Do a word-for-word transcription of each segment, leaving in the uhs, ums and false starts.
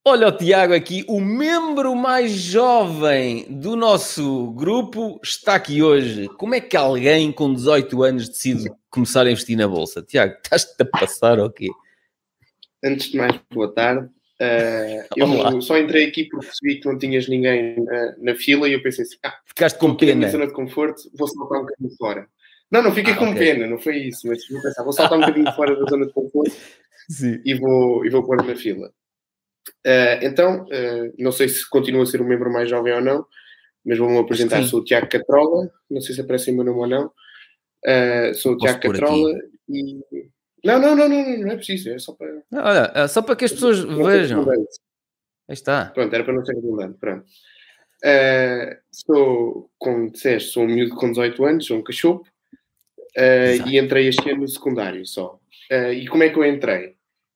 Olha o Tiago aqui, o membro mais jovem do nosso grupo está aqui hoje. Como é que alguém com dezoito anos decide começar a investir na Bolsa? Tiago, estás-te a passar ou quê? Antes de mais, boa tarde. Uh, eu Olá. só entrei aqui porque percebi que não tinhas ninguém uh, na fila e eu pensei assim, ah, ficaste com estou aqui na minha pena. zona de conforto, vou saltar um bocadinho fora. Não, não fiquei Ah, com ok. pena, não foi isso, mas vou pensar, vou saltar um bocadinho fora da zona de conforto Sim. e vou, e vou pôr na fila. Uh, então, uh, não sei se continua a ser o membro mais jovem ou não, mas vou-me apresentar. Sou o Tiago Catrola, não sei se aparece o meu nome ou não. Uh, sou o Posso Tiago pôr Catrola aqui? e... Não, não, não, não, não é preciso, é só para... Olha, só para que as pessoas vejam. Aí está. Pronto, era para não ser redundante, pronto. Uh, sou, como disseste, sou um miúdo com dezoito anos, sou um cachopo, uh, e entrei este ano no secundário só. Uh, e como é que eu entrei?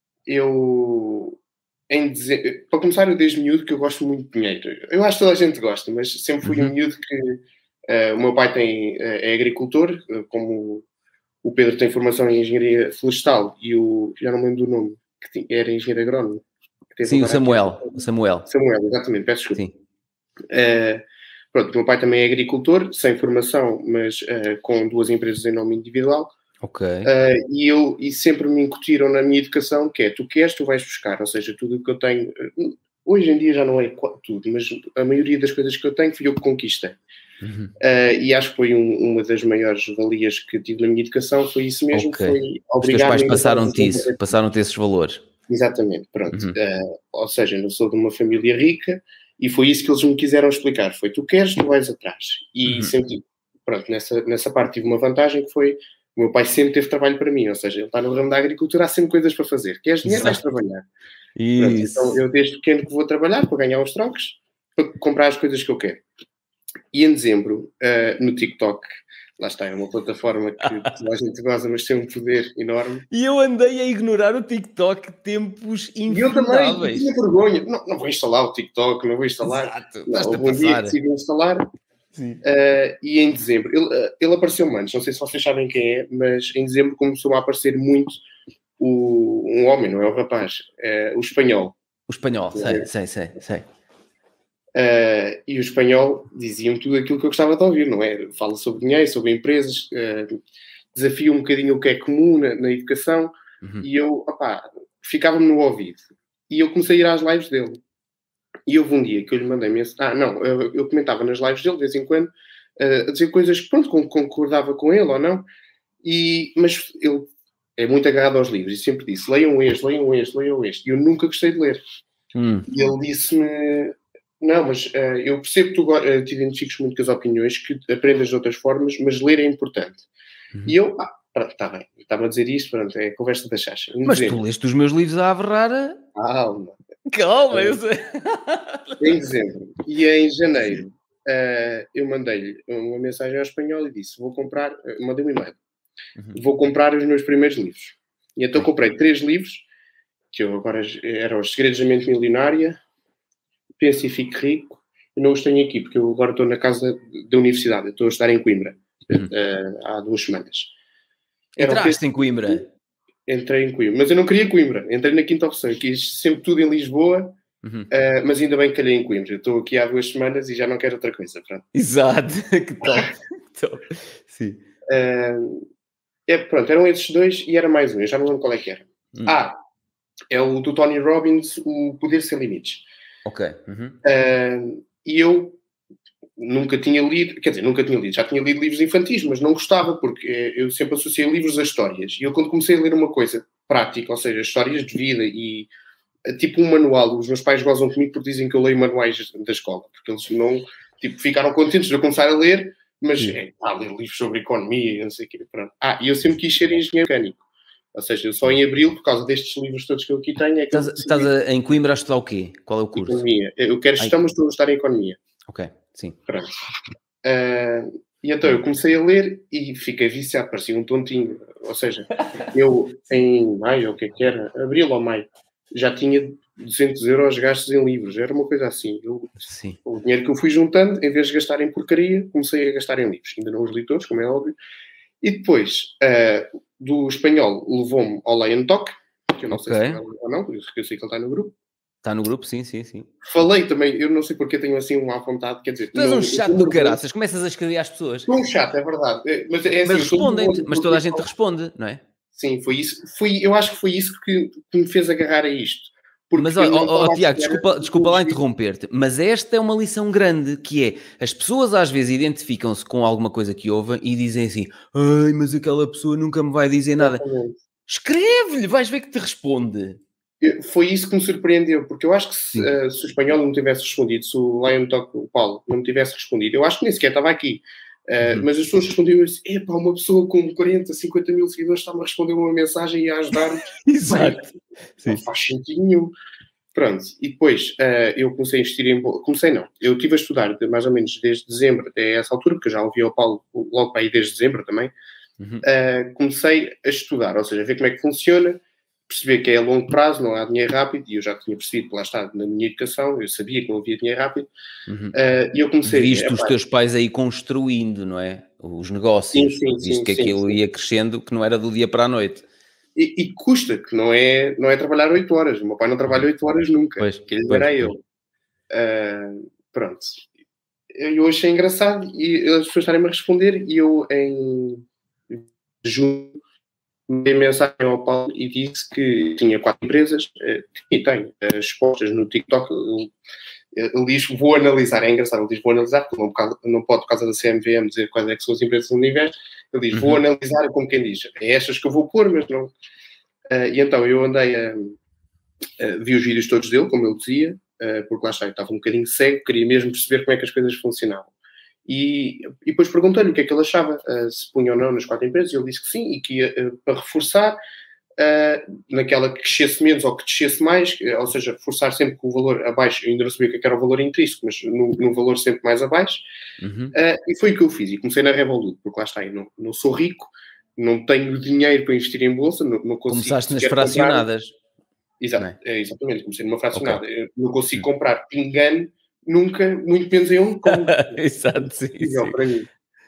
Eu, em dizer, para começar, eu desde miúdo que eu gosto muito de dinheiro. Eu acho que toda a gente gosta, mas sempre fui uhum. um miúdo que... Uh, o meu pai tem, uh, é agricultor, uh, como o Pedro tem formação em engenharia florestal e o, já não me lembro do nome, que tinha, era engenheiro agrónomo. Sim, o Samuel. o Samuel. Samuel, exatamente, peço desculpa. Sim. Uh, pronto, o meu pai também é agricultor, sem formação, mas uh, com duas empresas em nome individual. Ok. Uh, e, eu, e sempre me incutiram na minha educação que é, tu queres, tu vais buscar. Ou seja, tudo o que eu tenho... Uh, hoje em dia já não é tudo, mas a maioria das coisas que eu tenho fui eu que conquistei. Uhum. Uh, e acho que foi um, uma das maiores valias que tive na minha educação, foi isso mesmo. Okay. Foi Os teus pais passaram-te isso, passaram-te esses valores. Exatamente, pronto. Uhum. Uh, ou seja, eu sou de uma família rica e foi isso que eles me quiseram explicar. Foi, tu queres, tu vais atrás. E uhum. sempre, pronto, nessa, nessa parte tive uma vantagem que foi, o meu pai sempre teve trabalho para mim, ou seja, ele está no ramo da agricultura, há sempre coisas para fazer. Queres dinheiro, vais trabalhar. Pronto, então eu desde pequeno que vou trabalhar para ganhar os trocos, para comprar as coisas que eu quero. E em dezembro, uh, no TikTok, lá está, é uma plataforma que toda a gente goza, mas tem um poder enorme. E eu andei a ignorar o TikTok tempos infindáveis. E eu também, eu tinha vergonha. Não, não vou instalar o TikTok, não vou instalar. Exato, não, houve um dia que decidi instalar. Sim. Uh, e em dezembro, ele, uh, ele apareceu antes, não sei se vocês sabem quem é, mas em dezembro começou a aparecer muito o, um homem, não é o rapaz, é o espanhol. O espanhol, sei, sei, sei, sei. Uh, e o espanhol dizia-me tudo aquilo que eu gostava de ouvir, não é? Fala sobre dinheiro, sobre empresas, uh, desafia um bocadinho o que é comum na, na educação, uhum. e eu, opá, ficava-me no ouvido. E eu comecei a ir às lives dele. E houve um dia que eu lhe mandei mensagem. Ah, não, eu, eu comentava nas lives dele de vez em quando, uh, a dizer coisas que, pronto, concordava com ele ou não, e, mas ele é muito agarrado aos livros e sempre disse: leiam este, leiam este, leiam este. E eu nunca gostei de ler. Hum. E ele disse-me. Não, mas uh, eu percebo que tu uh, te identifiques muito com as opiniões, que aprendas de outras formas, mas ler é importante. Uhum. E eu, ah, pronto, está bem, estava a dizer isto, pronto, é a conversa da chacha. Um mas dezembro. Tu leste os meus livros à averrara? Calma. Calma, eu sei. Em dezembro. E em janeiro, uh, eu mandei-lhe uma mensagem ao espanhol e disse, vou comprar, uh, mandei um e-mail, uhum. vou comprar os meus primeiros livros. E então comprei três livros, que eu agora eram Os Segredos da Mente Milionária, Pense e Fique Rico. Eu não os tenho aqui, porque eu agora estou na casa da universidade. Eu estou a estar em Coimbra, uhum. uh, há duas semanas. Entraste em Coimbra? Entrei em Coimbra. Mas eu não queria Coimbra. Entrei na quinta opção. Eu quis sempre tudo em Lisboa, uhum. uh, mas ainda bem que calhei em Coimbra. Eu estou aqui há duas semanas e já não quero outra coisa. Pronto. Exato. Que top. top. Sim. Uh, é, pronto, eram esses dois e era mais um. Eu já não lembro qual é que era. Hum. Ah, é o do Tony Robbins, O Poder Sem Limites. Ok. Uhum. Uh, e eu nunca tinha lido, quer dizer, nunca tinha lido, já tinha lido livros infantis, mas não gostava, porque eu sempre associei livros a histórias. E eu, quando comecei a ler uma coisa prática, ou seja, histórias de vida e tipo um manual, os meus pais gozam comigo porque dizem que eu leio manuais da escola, porque eles não, tipo, ficaram contentes de eu começar a ler, mas é, ah, ler livros sobre economia, não sei o quê, pronto. Ah, e eu sempre quis ser engenheiro mecânico. Ou seja, eu só em abril, por causa destes livros todos que eu aqui tenho... É que estás estás a, em Coimbra a estudar o quê? Qual é o curso? Economia. Eu quero gestão, mas estou a estudar em economia. Ok, sim. Pronto. Uh, e então eu comecei a ler e fiquei viciado, parecia um tontinho. Ou seja, eu em maio, ou o que é que era, abril ou maio, já tinha duzentos euros gastos em livros. Era uma coisa assim. Eu, sim. O dinheiro que eu fui juntando, em vez de gastar em porcaria, comecei a gastar em livros. Ainda não os li todos, como é óbvio. E depois... Uh, do espanhol levou-me ao Lay and Talk, que eu não okay. sei se é ou não, por isso que eu sei que ele está no grupo. Está no grupo, sim, sim, sim. Falei também, eu não sei porque tenho assim uma vontade, quer dizer... Tu és não, um chato do caraças, começas a escrever às pessoas. Sou um chato, é verdade. É, mas é assim, mas respondem-te, mas toda a gente responde, não é? Sim, foi isso. Foi, eu acho que foi isso que, que me fez agarrar a isto. Porque mas, ó, ó, ó, Tiago, desculpa, desculpa lá interromper-te, mas esta é uma lição grande, que é, as pessoas às vezes identificam-se com alguma coisa que ouvem e dizem assim, ai, mas aquela pessoa nunca me vai dizer nada. Exatamente. Escreve-lhe, vais ver que te responde. Foi isso que me surpreendeu, porque eu acho que se, uh, se o espanhol não me tivesse respondido, se o Lion Talk, o Paulo, não me tivesse respondido, eu acho que nem sequer estava aqui. Uh, uhum. Mas as pessoas respondiam assim, epá, uma pessoa com quarenta, cinquenta mil seguidores está-me a responder uma mensagem e a ajudar-me. Exato. Não faz sentido nenhum. Pronto, e depois uh, eu comecei a investir em... Comecei não, eu estive a estudar de, mais ou menos desde dezembro até essa altura, porque eu já ouvi ao Paulo logo para aí desde dezembro também. Uhum. Uh, comecei a estudar, ou seja, a ver como é que funciona, perceber que é a longo prazo, não há dinheiro rápido, e eu já tinha percebido que lá está, na minha educação, eu sabia que não havia dinheiro rápido, uhum. uh, e eu comecei... Viste é, os pá, teus pais aí construindo, não é? Os negócios, sim, sim, visto sim, que sim, aquilo sim. ia crescendo, que não era do dia para a noite. E, e custa, que não é, não é trabalhar oito horas. O meu pai não trabalha oito horas nunca. Pois, que ele pois, era pois. eu. Uh, pronto. Eu achei engraçado e as pessoas estarem-me a responder e eu em junho mandei mensagem ao Paulo e disse que tinha quatro empresas uh, e tenho uh, expostas no TikTok. Ele, ele diz, vou analisar. É engraçado, ele diz, vou analisar, porque não, não pode, por causa da C M V M, dizer quais é que são as empresas do universo. Ele diz, uhum. vou analisar, como quem diz, é estas que eu vou pôr, mas não... Uh, e então eu andei a... Uh, vi os vídeos todos dele, como ele dizia, uh, porque lá está, eu estava um bocadinho cego, queria mesmo perceber como é que as coisas funcionavam. E, e depois perguntei-lhe o que é que ele achava, uh, se punha ou não nas quatro empresas, e ele disse que sim, e que ia uh, para reforçar, uh, naquela que crescesse menos ou que descesse mais, uh, ou seja, reforçar sempre com o valor abaixo, eu ainda não sabia o que era o valor intrínseco, mas no, no valor sempre mais abaixo, uhum. uh, e foi o que eu fiz, e comecei na Revolut, porque lá está, eu não, não sou rico, não tenho dinheiro para investir em bolsa, não, não consigo... Começaste nas fracionadas. Comprar... Exato, é? É, exatamente, comecei numa fracionada. Okay. Eu não consigo hum. comprar pingane nunca, muito menos em um como exato, sim, sim. para mim.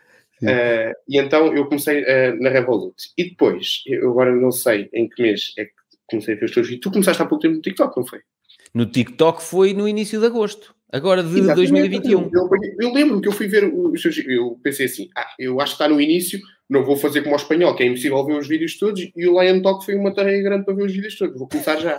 Uh, e então eu comecei uh, na Revolut. E depois, eu agora não sei em que mês é que comecei a ver os teus vídeos. Tu começaste há pouco tempo no TikTok, não foi? No TikTok foi no início de agosto. Agora de exatamente, dois mil e vinte e um. Eu, eu lembro que eu fui ver os seus... Eu pensei assim, ah, eu acho que está no início, não vou fazer como o espanhol, que é impossível ver os vídeos todos, e o Lion Talk foi uma tarefa grande para ver os vídeos todos. Vou começar já.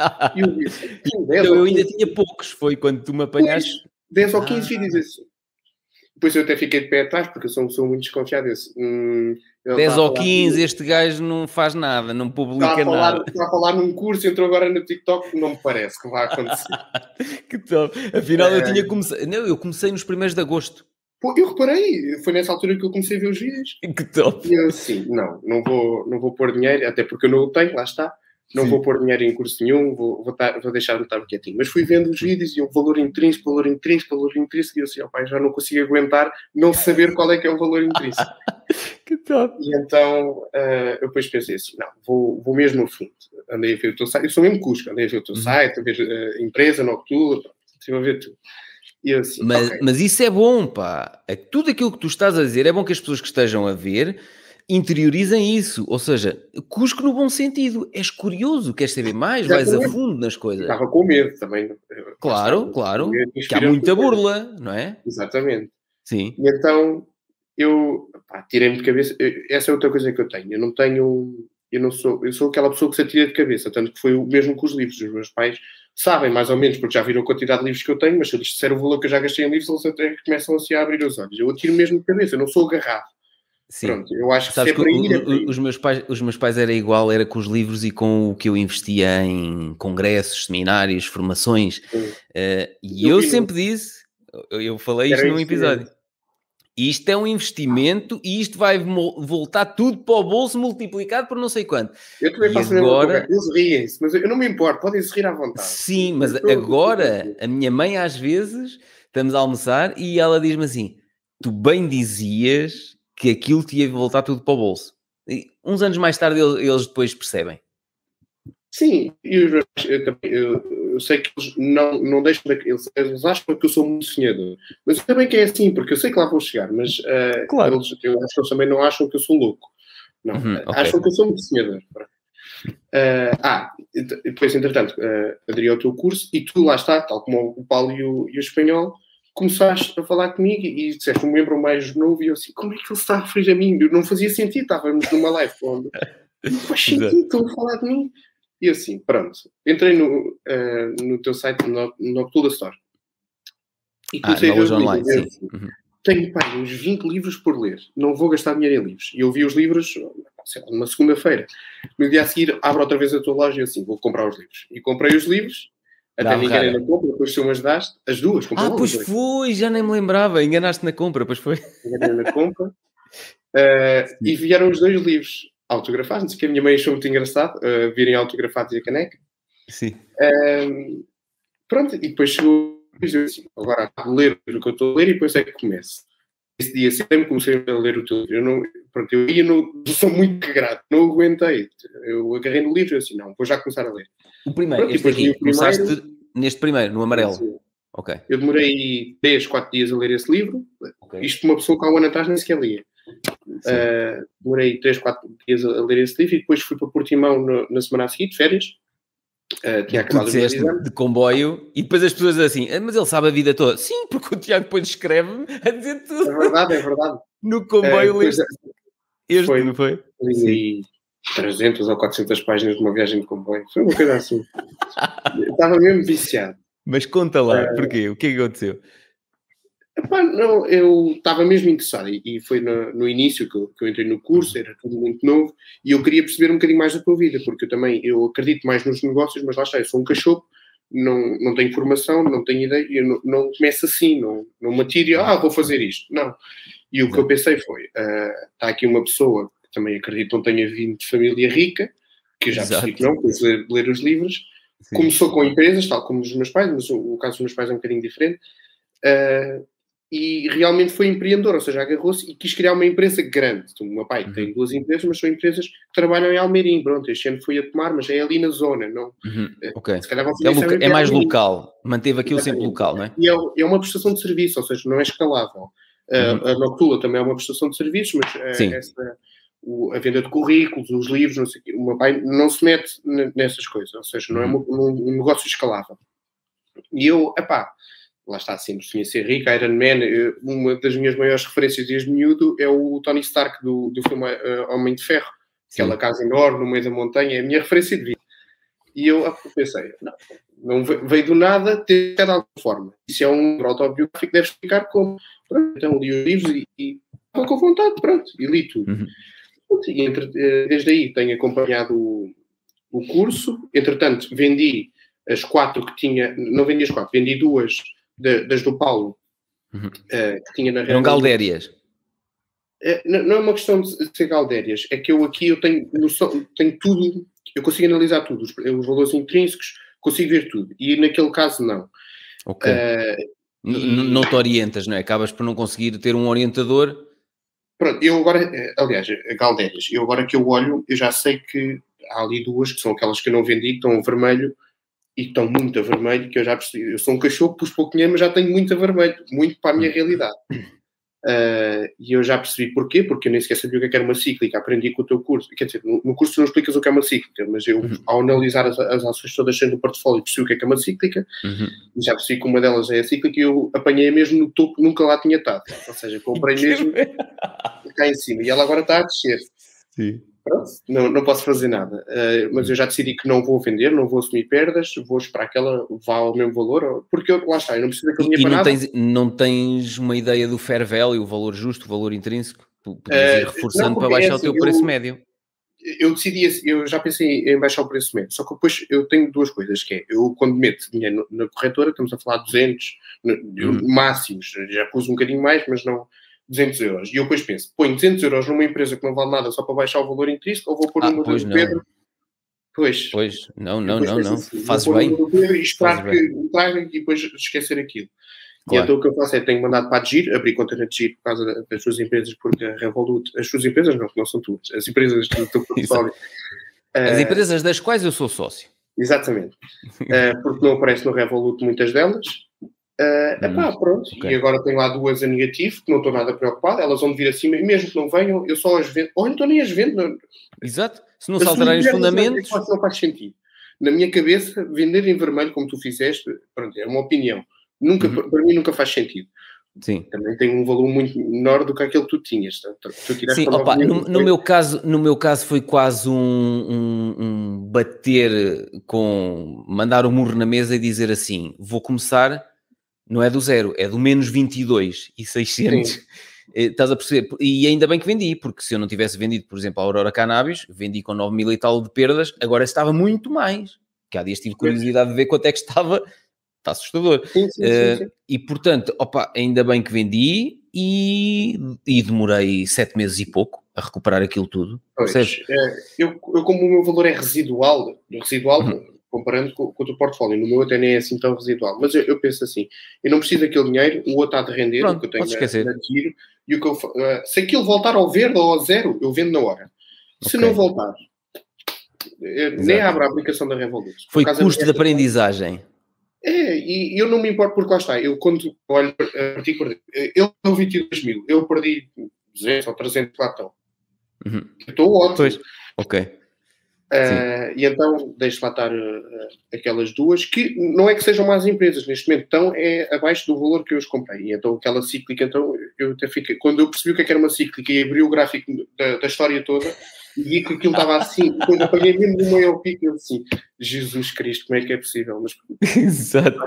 E eu disse, dez então, eu quinze, ainda tinha poucos, foi quando tu me apanhaste. dez ou quinze vídeos assim. Depois eu até fiquei de pé atrás, porque eu sou uma pessoa muito desconfiada desse. Hum, dez ou quinze, este gajo não faz nada, não publica está a falar, nada. Está a falar num curso, entrou agora no TikTok, não me parece que vai acontecer. Que top. Afinal, é... eu tinha comecei... Não, eu comecei nos primeiros de agosto. Pô, eu reparei, foi nessa altura que eu comecei a ver os vídeos. Que top. E eu assim, não, não vou, não vou pôr dinheiro, até porque eu não o tenho, lá está. Não Sim. vou pôr dinheiro em curso nenhum, vou, vou, tar, vou deixar de estar quietinho. Mas fui vendo os vídeos e o valor intrínseco, valor intrínseco, valor intrínseco, e eu assim, ó pai, já não consigo aguentar não saber qual é que é o valor intrínseco. Que top! E então uh, eu depois pensei assim, não, vou, vou mesmo no fundo. Andei a ver o teu site, eu sou mesmo Cusco, andei a ver o teu uhum. site, a ver a uh, empresa, Noctua, estive a ver tudo. E eu assim, mas, okay. mas isso é bom, pá. É, tudo aquilo que tu estás a dizer, é bom que as pessoas que estejam a ver interiorizem isso, ou seja, Cusco no bom sentido, és curioso, queres saber mais, vais a fundo nas coisas. Estava com medo também. Claro, estava, claro, que há muita burla, não é? Exatamente. Sim. E então, eu pá, tirei-me de cabeça, essa é outra coisa que eu tenho, eu não tenho, eu não sou, eu sou aquela pessoa que se atira de cabeça, tanto que foi o mesmo com os livros, os meus pais sabem mais ou menos, porque já viram a quantidade de livros que eu tenho, mas se eu lhes disser o valor que eu já gastei em livros, eles até começam assim a abrir os olhos. Eu atiro mesmo de cabeça, eu não sou agarrado. Sim. Pronto, eu acho que Sabes se é que para ir, é o, para ir. Os, meus pais, os meus pais era igual, era com os livros e com o que eu investia em congressos, seminários, formações. Uh, e eu, eu sempre disse, eu, eu falei isto num episódio, isto é um investimento e isto vai voltar tudo para o bolso multiplicado por não sei quanto. Eu também e faço agora... Eles riem-se, mas eu não me importo, podem se rir à vontade. Sim, mas agora a minha mãe às vezes, estamos a almoçar e ela diz-me assim, tu bem dizias que aquilo te ia voltar tudo para o bolso. E uns anos mais tarde eles depois percebem. Sim, e eu, eu, eu, eu sei que eles não, não deixam de, eles, eles acham que eu sou muito sonhador, mas eu também que é assim, porque eu sei que lá vou chegar, mas uh, claro. eles, eu acho que eles também não acham que eu sou louco. Não, uhum, okay. Acham que eu sou muito sonhador. Uh, ah, depois, entretanto, uh, aderi ao teu curso e tu lá está, tal como o Paulo e o, e o espanhol, começaste a falar comigo e, e disseste um membro mais novo e eu assim, como é que ele está a referir a mim? Não fazia sentido, estávamos numa live onde faz sentido, estão a falar de mim. E assim, pronto, entrei no, uh, no teu site, no, no Octula Store. E comecei ah, a ver os online, livros. sim. Uhum. Tenho, pá, uns vinte livros por ler. Não vou gastar dinheiro em livros. E eu vi os livros, sei lá, numa segunda-feira. No dia a seguir, abro outra vez a tua loja e assim, vou comprar os livros. E comprei os livros. Até Dá me enganei na compra, depois tu me ajudaste. As duas, comprei Ah, pois dois. foi, já nem me lembrava. Enganaste na compra, pois foi. Enganei na compra. Uh, e vieram os dois livros autografados. Que a minha mãe achou muito engraçado, uh, virem autografados e a caneca. Sim. Uh, pronto, e depois chegou assim, agora a ler o que eu estou a ler e depois é que começo. Esse dia sempre comecei a ler o teu livro. Eu, não, pronto, eu ia no... Eu sou muito grato, não aguentei. Eu agarrei no livro e assim, não, vou já começar a ler. O primeiro, pronto, este aqui, o primeiro, começaste neste primeiro, no amarelo. Sim. Ok. Eu demorei três, quatro dias a ler esse livro. Okay. Isto uma pessoa que há um ano atrás nem sequer lia. Uh, demorei três, quatro dias a ler esse livro e depois fui para Portimão no, na semana a seguir, de férias. Uh, tinha tu disseste de, de comboio e depois as pessoas assim, mas ele sabe a vida toda. Sim, porque o Tiago depois escreve-me a dizer tudo. É verdade, é verdade. No comboio uh, leste este, foi, não foi? Li trezentas ou quatrocentas páginas de uma viagem de comboio. Foi uma coisa assim. Estava mesmo viciado. Mas conta lá, uh, porquê? O que é que aconteceu? Epá, não, eu estava mesmo interessado e, e foi no, no início que eu, que eu entrei no curso, era tudo muito novo e eu queria perceber um bocadinho mais da tua vida, porque eu também, eu acredito mais nos negócios, mas lá está, eu sou um cachorro, não, não tenho formação, não tenho ideia, eu não, não começo assim, não, não me atiro, ah, vou fazer isto, não. E o que eu pensei foi, uh, está aqui uma pessoa que também acredito não tenha vindo de família rica, que eu já Exato. percebi que não, depois de ler, ler os livros, sim. Começou com empresas, tal como os meus pais, mas o, o caso dos meus pais é um bocadinho diferente, uh, e realmente foi empreendedor, ou seja, agarrou-se e quis criar uma empresa grande. O meu pai uhum. tem duas empresas, mas são empresas que trabalham em Almeirim. Pronto, este ano foi a tomar, mas é ali na zona. Não, uhum. okay. Se calhar é, loca- é mais local, manteve aquilo sempre local, não é? E é, é uma prestação de serviço, ou seja, não é escalável. Uhum. Uh, a Noctula também é uma prestação de serviços, mas uh, essa, o, a venda de currículos, os livros, não sei o quê, o meu pai não se mete nessas coisas, ou seja, não uhum. é um, um negócio escalável. E eu, epá, lá está, sempre sonhei ser rico, Iron Man, uma das minhas maiores referências desde miúdo é o Tony Stark do, do filme uh, Homem de Ferro, Sim. Aquela casa enorme no meio da montanha, é a minha referência de vida. E eu pensei, não, não veio do nada, ter de alguma forma. Se é um autobiográfico, deve explicar como. Pronto, então li os livros e, e estava com vontade, pronto, e li tudo. Uhum. E entre, desde aí tenho acompanhado o, o curso, entretanto vendi as quatro que tinha, não vendi as quatro, vendi duas De, das do Paulo, uhum. uh, que tinha na Eram galdérias. Uh, não, não é uma questão de ser galdérias, é que eu aqui eu tenho, noção, tenho tudo, eu consigo analisar tudo, os, os valores intrínsecos, consigo ver tudo, e naquele caso não. Ok. Uh, e... Não te orientas, não é? Acabas por não conseguir ter um orientador. Pronto, eu agora, aliás, galdérias, eu agora que eu olho, eu já sei que há ali duas, que são aquelas que eu não vendi, que estão a vermelho, e estão muito a vermelho, que eu já percebi. Eu sou um cachorro, pus pouco dinheiro, mas já tenho muito a vermelho, muito para a minha realidade. Uh, e eu já percebi porquê, porque eu nem sequer sabia o que era uma cíclica, aprendi com o teu curso. Quer dizer, no, no curso tu não explicas o que é uma cíclica, mas eu, uhum. ao analisar as, as ações todas sendo do portfólio, percebi o que é que é uma cíclica, uhum. e já percebi que uma delas é a cíclica, e eu apanhei mesmo no topo, nunca lá tinha estado. Ou seja, comprei mesmo cá em cima, e ela agora está a descer. Sim. Pronto, não, não posso fazer nada, uh, mas eu já decidi que não vou vender, não vou assumir perdas, vou esperar que ela vá ao mesmo valor, porque eu, lá está, eu não preciso daquele dinheiro para não nada. Tens, não tens uma ideia do fair value, o valor justo, o valor intrínseco? Podias ir reforçando não, para baixar é assim, o teu eu, preço médio. Eu decidi, eu já pensei em baixar o preço médio, só que depois eu tenho duas coisas, que é, eu quando meto dinheiro na corretora, estamos a falar de duzentos, hum. máximos, já pus um bocadinho mais, mas não... duzentos euros. E eu depois penso, ponho duzentos euros numa empresa que não vale nada só para baixar o valor intrínseco, ou vou pôr ah, no número do Pedro? Pois. Pois, não, não, não, não. Assim, fazes bem. E esperar que me traga e depois esquecer aquilo. Claro. E então o que eu faço é, tenho mandado para a Digir, abrir conta na Digir por causa das suas empresas, porque a Revolut, as suas empresas não, não são tuas, as empresas do teu portfólio. As uh, empresas das quais eu sou sócio. Exatamente. uh, porque não aparece no Revolut muitas delas. Uh, epá, hum, pronto, okay. E agora tenho lá duas a negativo, que não estou nada preocupado, elas vão vir acima, e mesmo que não venham, eu só as vendo, ou então nem as vendo. Não. Exato, Se não se alterarem os fundamentos... Não faz sentido. Na minha cabeça, vender em vermelho, como tu fizeste, pronto, é uma opinião. Nunca, uhum. Para mim nunca faz sentido. Sim. Também tem um valor muito menor do que aquele que tu tinhas. Tu, tu Sim, opa, no, no, meu caso, no meu caso foi quase um, um, um bater com... Mandar um murro na mesa e dizer assim, vou começar, não é do zero, é do menos vinte e dois e seiscentos. Sim. Estás a perceber? E ainda bem que vendi, porque se eu não tivesse vendido, por exemplo, a Aurora Cannabis, vendi com nove mil e tal de perdas, agora estava muito mais. Que há dias tive curiosidade de ver quanto é que estava... Está assustador. Sim, sim, uh, sim, sim. E, portanto, opa, ainda bem que vendi e, e demorei sete meses e pouco a recuperar aquilo tudo. Pois, é, eu, eu, como o meu valor é residual, residual uhum. comparando com, com o teu portfólio, no meu até nem é assim tão residual, mas eu, eu penso assim, eu não preciso daquele dinheiro, o outro há de render, Pronto, o que eu tenho esquecer. na, na giro, e o que eu, uh, se aquilo voltar ao verde ou ao zero, eu vendo na hora. Se okay. não voltar, nem abro a aplicação da Revolut. Foi custo de aprendizagem. É, e eu não me importo porque lá está, eu quando olho a partir perdi, eu não vinte e dois mil, eu perdi duzentos ou trezentos lá estão. Uhum. Estou ótimo. Pois, ok. Uh, e então deixo lá estar uh, aquelas duas que não é que sejam más empresas, neste momento estão é abaixo do valor que eu os comprei. E então aquela cíclica, então eu até fiquei, quando eu percebi o que era uma cíclica e abri o gráfico da, da história toda e vi que aquilo estava assim, depois apaguei mesmo no meio ao pico e eu assim, Jesus Cristo, como é que é possível? Mas, exato.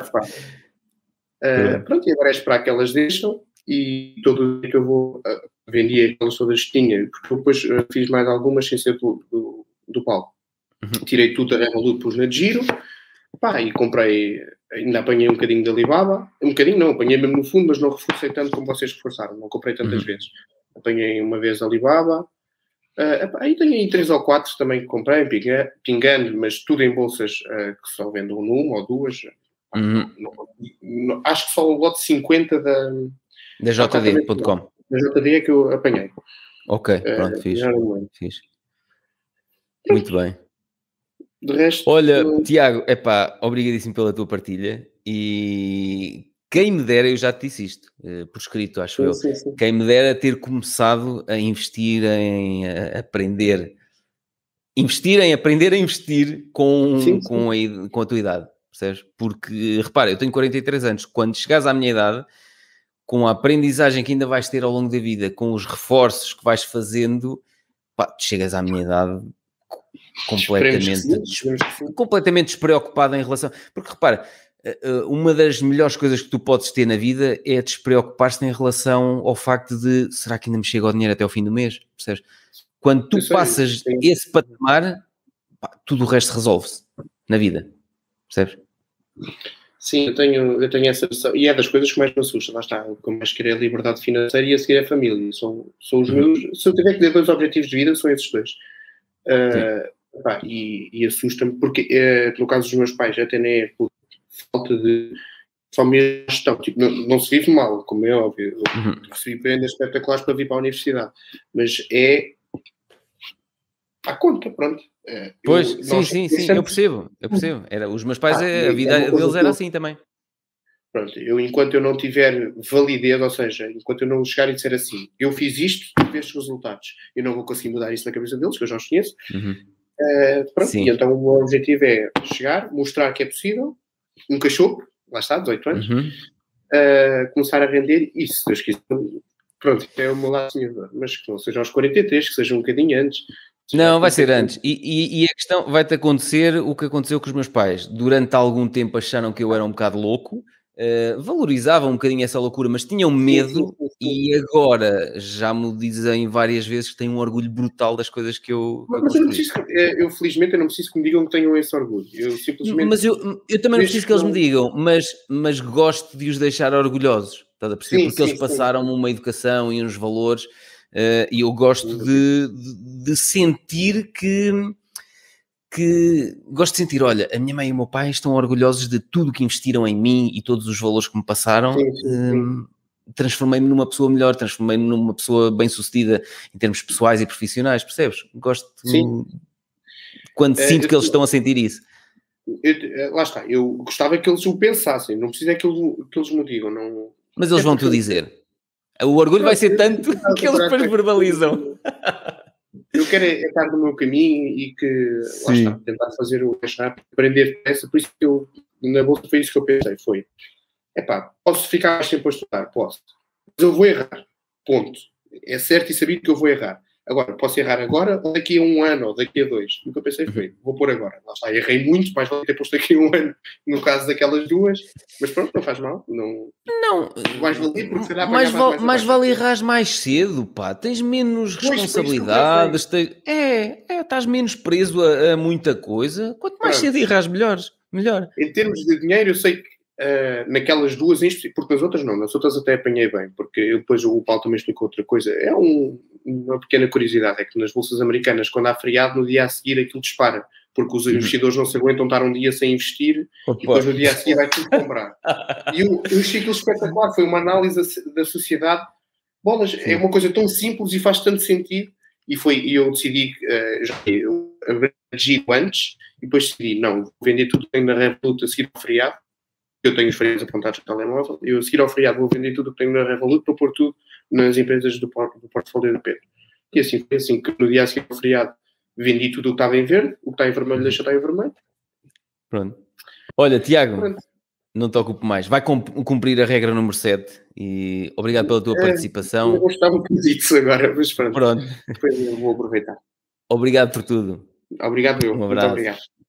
Uh, pronto, e agora é esperar que elas deixam e todo o dia que eu vou uh, vendi aquelas todas que tinha, porque eu depois uh, fiz mais algumas sem ser do, do, do palco. Uhum. Tirei tudo da Revolut, pus na Giro, pá, e comprei, ainda apanhei um bocadinho de Alibaba, um bocadinho não, apanhei mesmo no fundo, mas não reforcei tanto como vocês reforçaram, não comprei tantas uhum. vezes. Apanhei uma vez Alibaba, uh, aí tenho aí três ou quatro também que comprei, pingando, mas tudo em bolsas uh, que só vendam numa ou duas. Uhum. Não, não, não, acho que só o lote cinquenta da... Da J D ponto com. Da J D é que eu apanhei. Ok, pronto, uh, fiz. fiz. Muito bem. De resto... Olha, eu... Tiago, epá, obrigadíssimo pela tua partilha e quem me dera, eu já te disse isto, uh, por escrito, acho sim, eu, sim, sim. quem me dera ter começado a investir em a aprender, investir em aprender a investir com, sim, sim. Com, a, com a tua idade, percebes? Porque, repara, eu tenho quarenta e três anos, quando chegares à minha idade, com a aprendizagem que ainda vais ter ao longo da vida, com os reforços que vais fazendo, pá, tu chegas à minha idade... completamente, des... completamente despreocupado em relação... Porque, repara, uma das melhores coisas que tu podes ter na vida é despreocupar-te em relação ao facto de será que ainda me chega o dinheiro até ao fim do mês? Percebes? Quando tu passas é, esse patamar, pá, tudo o resto resolve-se na vida. Percebes? Sim, eu tenho, eu tenho essa... E é das coisas que mais me assusta. Lá está, o que eu mais quero é a liberdade financeira e a seguir é a família. São, são os meus... Se eu tiver que ter dois objetivos de vida, são esses dois. Uh, pá, e, e assusta-me porque uh, no caso dos meus pais até nem é por falta de família gestão, tipo, não, não se vive mal, como é óbvio, eu uhum. recebi prendas espetaculares para vir para a universidade, mas é à conta, pronto. Uh, pois, eu, sim, sim, sim, eu percebo, eu percebo. Era, os meus pais, ah, a vida é deles era eu, assim também. Pronto, eu enquanto eu não tiver validez, ou seja, enquanto eu não chegar e disser assim, eu fiz isto, tive estes resultados, eu não vou conseguir mudar isso na cabeça deles, que eu já os conheço. Uhum. Uh, pronto, e então o meu objetivo é chegar, mostrar que é possível, um cachopo, lá está, dezoito anos, uhum. uh, começar a render, e se Deus quiser, pronto, é o meu lado senhor, mas que não seja aos quarenta e três, que seja um bocadinho antes. Não, vai ser antes. E, e, e a questão vai-te acontecer o que aconteceu com os meus pais. Durante algum tempo acharam que eu era um bocado louco, uh, valorizavam um bocadinho essa loucura, mas tinham medo, sim, sim, sim. E agora já me dizem várias vezes que têm um orgulho brutal das coisas que eu que Mas eu, não preciso, eu, felizmente, eu não preciso que me digam que tenham esse orgulho. Eu simplesmente... Mas eu, eu também não preciso que eles me digam, mas, mas gosto de os deixar orgulhosos, estás a perceber? Sim, Porque sim, eles passaram sim. uma educação e uns valores... Uh, e eu gosto de, de, de sentir que, que gosto de sentir, olha, a minha mãe e o meu pai estão orgulhosos de tudo que investiram em mim e todos os valores que me passaram. Sim, sim, sim. Um, transformei-me numa pessoa melhor, transformei-me numa pessoa bem-sucedida em termos pessoais e profissionais, percebes? Gosto sim. quando é, sinto que eles eu, estão a sentir isso. Eu, lá está, eu gostava que eles o pensassem, não precisa que eles, que eles me digam. Não... Mas eles é vão-te dizer. O orgulho vai ser tanto que eles depois verbalizam. Eu quero é estar no meu caminho e que, Sim. lá está, tentar fazer o mais rápido, aprender essa, por isso que eu, na bolsa foi isso que eu pensei, foi, epá, posso ficar mais tempo a estudar? Posso. Mas eu vou errar, ponto. É certo e sabido que eu vou errar. Agora, posso errar agora ou daqui a um ano ou daqui a dois? O que eu pensei foi, vou pôr agora. Lá está, errei muito, mais vale ter posto daqui a um ano, no caso daquelas duas, mas pronto, não faz mal. Não, não mais vale porque será mais, val, mais, mais vale errar mais cedo, pá. Tens menos pois, responsabilidades, tens, é, é, estás menos preso a, a muita coisa. Quanto mais pronto. cedo erras, melhor, melhor. Em termos de dinheiro, eu sei que Uh, naquelas duas, porque nas outras não, nas outras até apanhei bem, porque eu, depois o Paulo também explicou outra coisa. É um, uma pequena curiosidade, é que nas bolsas americanas, quando há feriado, no dia a seguir aquilo dispara, porque os investidores não se aguentam estar um dia sem investir Opa. e depois no dia a seguir vai tudo comprar. E eu, eu achei aquilo espetacular, foi uma análise da sociedade. Bolas, Sim. é uma coisa tão simples e faz tanto sentido. E foi, e eu decidi, uh, já eu abrangi antes, e depois decidi, não, vou vender tudo que tenho na Revolut a seguir ao feriado. Eu tenho os feriados apontados no telemóvel, eu a seguir ao feriado vou vender tudo o que tenho na Revolut para pôr tudo nas empresas do, do portfólio do Pedro. E assim foi assim que no dia a seguir ao feriado vendi tudo o que estava em verde, o que está em vermelho deixa estar em vermelho. Pronto. Olha, Tiago, Pronto. não te ocupo mais. Vai cumprir a regra número sete e obrigado pela tua é, participação. Eu gostava um disso agora, mas pronto. pronto. Depois eu vou aproveitar. Obrigado por tudo. Obrigado eu. Um abraço. Muito obrigado.